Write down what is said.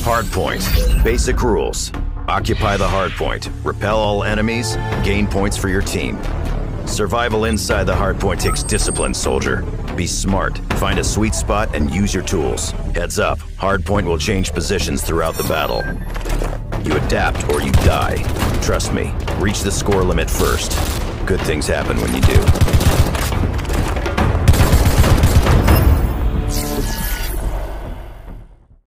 Hardpoint. Basic rules. Occupy the hardpoint. Repel all enemies. Gain points for your team. Survival inside the hardpoint takes discipline, soldier. Be smart. Find a sweet spot and use your tools. Heads up. Hardpoint will change positions throughout the battle. You adapt or you die. Trust me. Reach the score limit first. Good things happen when you do.